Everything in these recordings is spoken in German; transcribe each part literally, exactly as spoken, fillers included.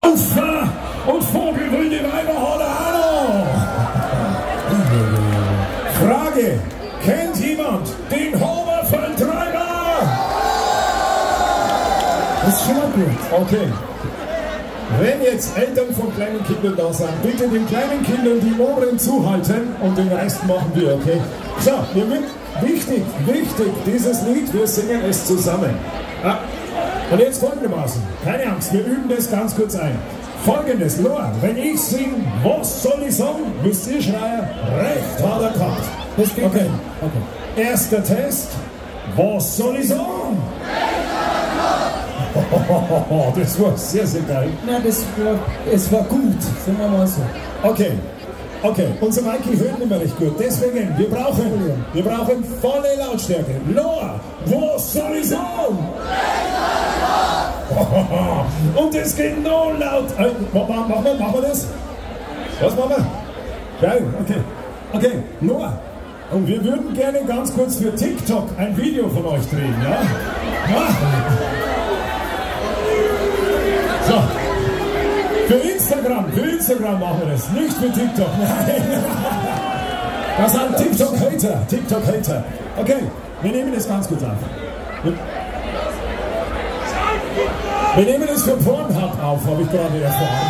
Und vogelwilde Weiber hat er auch noch. Frage, kennt jemand den Homerfeldtreiber? Das ist schon mal gut. Okay. Wenn jetzt Eltern von kleinen Kindern da sind, bitte den kleinen Kindern die Ohren zuhalten und den Rest machen wir, okay? So, wir mit, wichtig, wichtig, dieses Lied, wir singen es zusammen. Ah, und jetzt folgendermaßen, keine Angst, wir üben das ganz kurz ein. Folgendes, Loa, wenn ich singe, was soll ich sagen, müsst ihr schreien, recht hat er gehabt. Das geht okay. Okay. Erster Test, was soll ich sagen? Oh, das war sehr, sehr geil. Nein, das war, es war gut, sagen wir mal so. Okay, okay, unser Mikey hört nicht mehr recht gut, deswegen, wir brauchen, wir brauchen volle Lautstärke. Loa, was soll ich sagen? Und das geht noch laut. Äh, machen wir, machen wir das? Was machen wir? Geil, okay. Okay, Noah. Und wir würden gerne ganz kurz für TikTok ein Video von euch drehen, ja? Ja? So. Für Instagram, für Instagram machen wir das. Nicht für TikTok, nein. Das sind TikTok-Hater, TikTok-Hater. Okay, wir nehmen das ganz kurz auf. Wir nehmen es für Pornhub auf, habe ich gerade erfahren.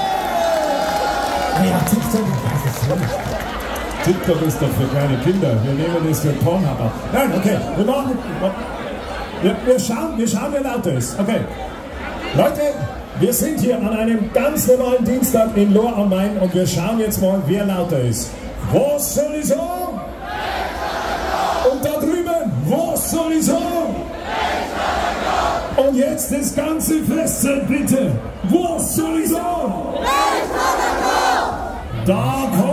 Ja, TikTok, das ist so. TikTok ist doch für kleine Kinder. Wir nehmen es für Pornhub auf. Nein, okay, wir machen. Wir, wir, schauen, wir schauen, wer lauter ist. Okay. Leute, wir sind hier an einem ganz normalen Dienstag in Lohr am Main und wir schauen jetzt mal, wer lauter ist. Was soll ich sagen? Und da drüben, was soll ich sagen? Und jetzt das ganze Fest, bitte. Was soll ich sagen? Da kommt